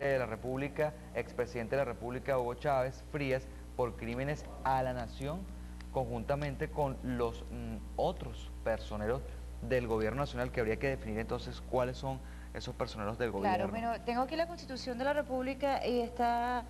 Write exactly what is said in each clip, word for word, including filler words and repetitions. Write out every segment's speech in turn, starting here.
de la República, expresidente de la República Hugo Chávez Frías, por crímenes a la nación, conjuntamente con los mm, otros personeros del gobierno nacional, que habría que definir entonces cuáles son esos personeros del gobierno. Claro, bueno, tengo aquí la Constitución de la República y está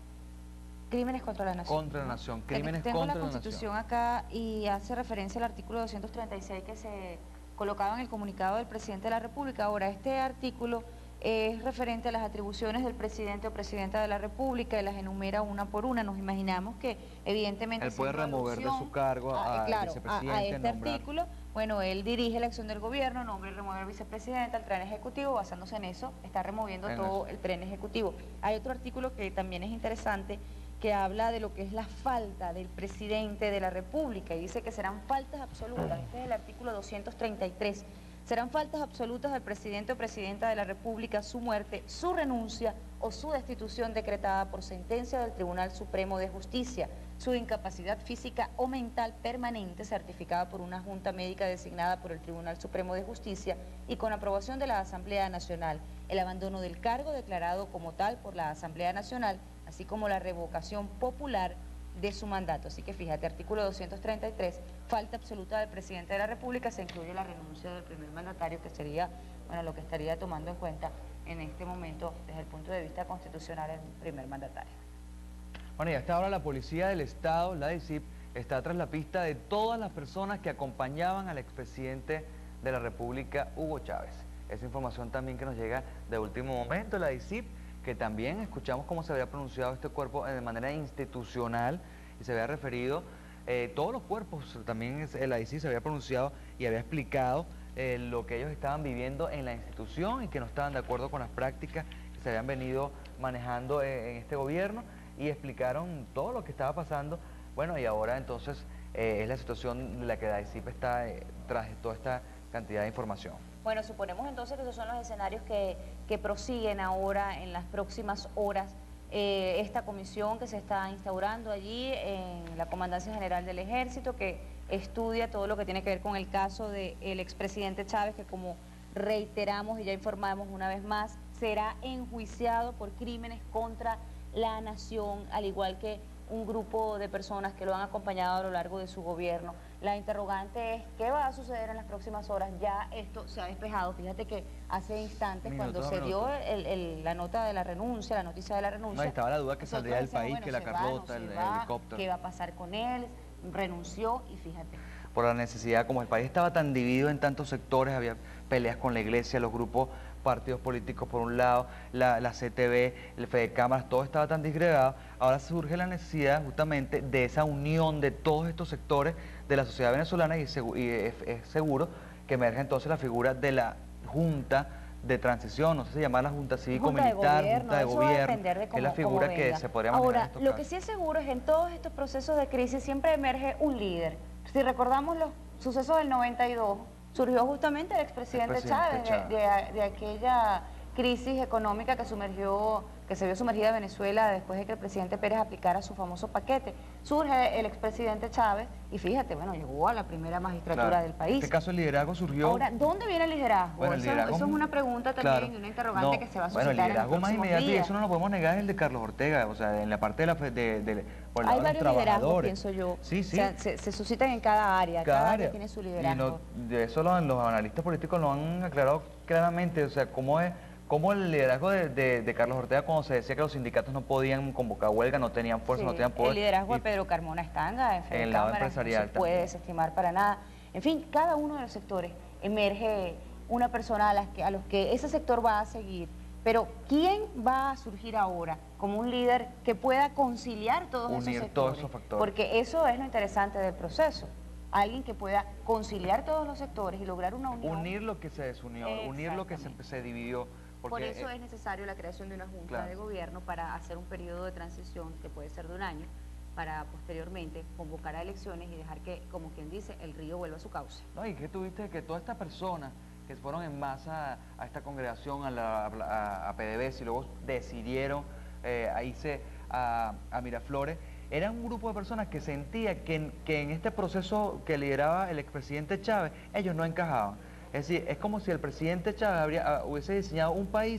crímenes contra la nación. Contra la nación, crímenes tengo contra la la nación. Constitución acá y hace referencia al artículo doscientos treinta y seis que se colocaba en el comunicado del presidente de la República. Ahora, este artículo es referente a las atribuciones del presidente o presidenta de la República y las enumera una por una. Nos imaginamos que evidentemente él puede remover de su cargo a, a, claro, vicepresidente, a, a este nombrar. artículo. Bueno, él dirige la acción del gobierno, nombra y remueve al vicepresidente, al tren ejecutivo, basándose en eso, está removiendo En todo eso. el tren ejecutivo. Hay otro artículo que también es interesante, que habla de lo que es la falta del presidente de la República y dice que serán faltas absolutas. Este es el artículo doscientos treinta y tres. Serán faltas absolutas del presidente o presidenta de la República su muerte, su renuncia o su destitución decretada por sentencia del Tribunal Supremo de Justicia, su incapacidad física o mental permanente certificada por una junta médica designada por el Tribunal Supremo de Justicia y con aprobación de la Asamblea Nacional, el abandono del cargo declarado como tal por la Asamblea Nacional, así como la revocación popular de su mandato. Así que fíjate, artículo doscientos treinta y tres, falta absoluta del presidente de la República, se incluye la renuncia del primer mandatario, que sería, bueno, lo que estaría tomando en cuenta en este momento, desde el punto de vista constitucional, el primer mandatario. Bueno, y hasta ahora la Policía del Estado, la D I C I P, está tras la pista de todas las personas que acompañaban al expresidente de la República, Hugo Chávez. Esa información también que nos llega de último momento, la D I C I P, que también escuchamos cómo se había pronunciado este cuerpo de manera institucional y se había referido, eh, todos los cuerpos, también la D I C I P se había pronunciado y había explicado eh, lo que ellos estaban viviendo en la institución y que no estaban de acuerdo con las prácticas que se habían venido manejando eh, en este gobierno, y explicaron todo lo que estaba pasando. Bueno, y ahora entonces eh, es la situación de la que la D I C I P está eh, tras toda esta cantidad de información. Bueno, suponemos entonces que esos son los escenarios que, que prosiguen ahora en las próximas horas. Eh, esta comisión que se está instaurando allí en la Comandancia General del Ejército, que estudia todo lo que tiene que ver con el caso del expresidente Chávez, que como reiteramos y ya informamos una vez más, será enjuiciado por crímenes contra la nación, al igual que un grupo de personas que lo han acompañado a lo largo de su gobierno. La interrogante es qué va a suceder en las próximas horas. Ya esto se ha despejado. Fíjate que hace instantes, minuto, cuando se dio el, el, la nota de la renuncia, la noticia de la renuncia, no, estaba la duda que saldría del país, bueno, que la Carlota, va, el, va, el helicóptero. ¿Qué va a pasar con él? Renunció y fíjate. Por la necesidad, como el país estaba tan dividido en tantos sectores, había peleas con la iglesia, los grupos, partidos políticos por un lado, la, la C T V, el Fede Cámaras, todo estaba tan disgregado. Ahora surge la necesidad justamente de esa unión de todos estos sectores de la sociedad venezolana, y, y es, es seguro que emerge entonces la figura de la Junta de Transición, no sé si llama la Junta Cívico-Militar, Junta de Gobierno, de cómo, que es la figura que se podría manejar. Ahora, en estos lo casos. que sí es seguro es que en todos estos procesos de crisis siempre emerge un líder. Si recordamos los sucesos del noventa y dos, surgió justamente el expresidente Chávez, Chávez. De, de, de aquella crisis económica que sumergió, que se vio sumergida Venezuela después de que el presidente Pérez aplicara su famoso paquete. Surge el expresidente Chávez y fíjate, bueno, llegó a la primera magistratura claro. del país. En este caso el liderazgo surgió... Ahora, ¿dónde viene el liderazgo? Bueno, el eso, liderazgo... eso es una pregunta también claro. y una interrogante no, que se va a suscitar. Bueno, el liderazgo en más inmediato, días. y eso no lo podemos negar, es el de Carlos Ortega, o sea, en la parte de la... De, de, de, por el Hay lado varios de los liderazgos, pienso yo. Sí, sí. O sea, se, se suscitan en cada área, cada, cada área tiene su liderazgo. Y no, de eso los, los analistas políticos lo han aclarado claramente, o sea, cómo es... Como el liderazgo de, de, de Carlos Ortega, cuando se decía que los sindicatos no podían convocar huelga, no tenían fuerza, sí, no tenían poder. El liderazgo de Pedro Carmona Estanga, en el lado empresarial, no se puede desestimar para nada. En fin, cada uno de los sectores emerge una persona a, las que, a los que ese sector va a seguir. Pero ¿quién va a surgir ahora como un líder que pueda conciliar todos Unir esos sectores? todos esos factores. Porque eso es lo interesante del proceso. Alguien que pueda conciliar todos los sectores y lograr una unión. Unir lo que se desunió, unir lo que se, se dividió. Porque, Por eso eh, es necesario la creación de una junta claro. de gobierno para hacer un periodo de transición que puede ser de un año, para posteriormente convocar a elecciones y dejar que, como quien dice, el río vuelva a su cauce. No, y que tuviste que todas estas personas que fueron en masa a esta congregación, a, la, a, a P D V S, y luego decidieron eh, a irse a, a Miraflores, eran un grupo de personas que sentía que en, que en este proceso que lideraba el expresidente Chávez, ellos no encajaban. Es decir, es como si el presidente Chávez habría, hubiese diseñado un país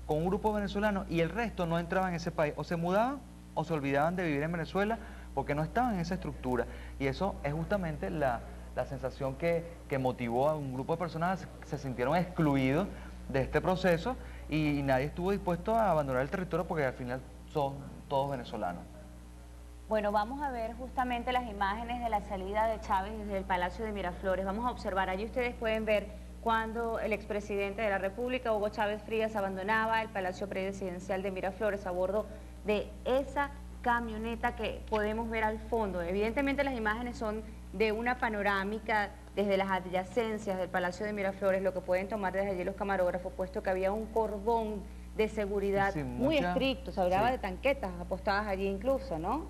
con un grupo venezolano y el resto no entraba en ese país, o se mudaban o se olvidaban de vivir en Venezuela porque no estaban en esa estructura. Y eso es justamente la, la sensación que, que motivó a un grupo de personas, se sintieron excluidos de este proceso y nadie estuvo dispuesto a abandonar el territorio porque al final son todos venezolanos. Bueno, vamos a ver justamente las imágenes de la salida de Chávez desde el Palacio de Miraflores. Vamos a observar, allí ustedes pueden ver cuando el expresidente de la República, Hugo Chávez Frías, abandonaba el Palacio Presidencial de Miraflores a bordo de esa camioneta que podemos ver al fondo. Evidentemente las imágenes son de una panorámica desde las adyacencias del Palacio de Miraflores, lo que pueden tomar desde allí los camarógrafos, puesto que había un cordón de seguridad sí, muy mucha, estricto, se hablaba sí. de tanquetas apostadas allí incluso, ¿no?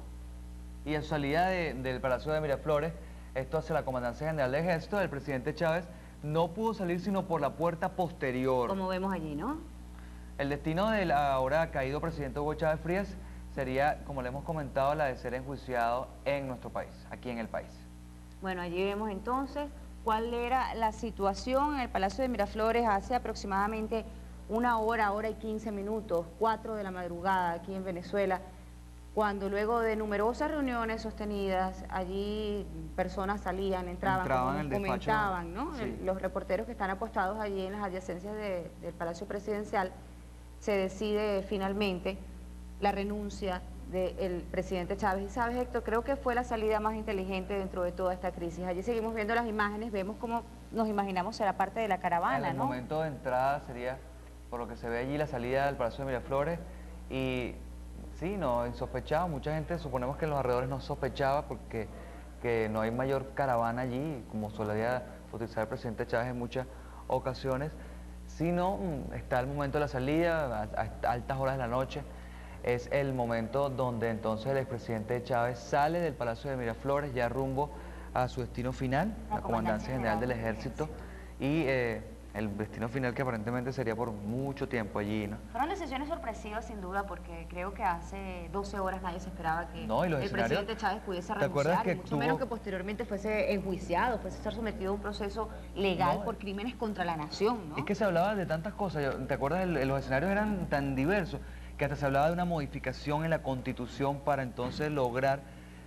Y en su salida de, del Palacio de Miraflores, esto hacia la Comandancia General del Ejército, el presidente Chávez no pudo salir sino por la puerta posterior. Como vemos allí, ¿no? El destino del ahora caído presidente Hugo Chávez Frías sería, como le hemos comentado, la de ser enjuiciado en nuestro país, aquí en el país. Bueno, allí vemos entonces cuál era la situación en el Palacio de Miraflores hace aproximadamente una hora, hora y quince minutos, cuatro de la madrugada aquí en Venezuela, cuando luego de numerosas reuniones sostenidas, allí personas salían, entraban, entraban como comentaban, ¿no? Sí. Los reporteros que están apostados allí en las adyacencias de, del Palacio Presidencial, se decide finalmente la renuncia del presidente Chávez. Y sabes, Héctor, creo que fue la salida más inteligente dentro de toda esta crisis. Allí seguimos viendo las imágenes, vemos cómo nos imaginamos será parte de la caravana, el ¿no? El momento de entrada sería, por lo que se ve allí, la salida del Palacio de Miraflores y... Sí, no, insospechado, mucha gente suponemos que en los alrededores no sospechaba porque que no hay mayor caravana allí, como solía utilizar el presidente Chávez en muchas ocasiones, sino está el momento de la salida, a, a altas horas de la noche, es el momento donde entonces el expresidente Chávez sale del Palacio de Miraflores ya rumbo a su destino final, la, la Comandancia General del Ejército, y eh, el destino final que aparentemente sería por mucho tiempo allí, ¿no? Fueron decisiones sorpresivas sin duda porque creo que hace doce horas nadie se esperaba que no, el presidente Chávez pudiese renunciar, que y mucho tuvo... menos que posteriormente fuese enjuiciado, fuese ser sometido a un proceso legal no, por crímenes contra la nación, ¿no? Es que se hablaba de tantas cosas, ¿te acuerdas? El, los escenarios eran tan diversos que hasta se hablaba de una modificación en la Constitución para entonces lograr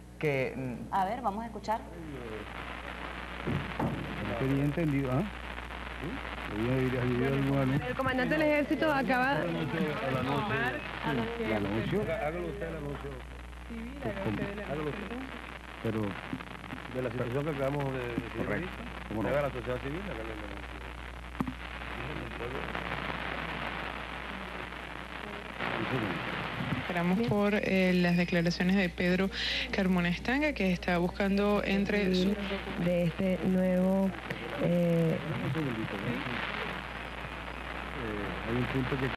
que... A ver, vamos a escuchar. No tenía entendido, ¿ah? ¿eh? El comandante del ejército acaba de informar el anuncio. Hágalo usted el anuncio. Hágalo usted. Pero de la situación que acabamos de decir. Correcto. ¿Cómo no? La sociedad civil, hágale el anuncio. Esperamos por eh, las declaraciones de Pedro Carmona Estanga, que está buscando entre su... de este nuevo... Eh... Eh, hay un punto que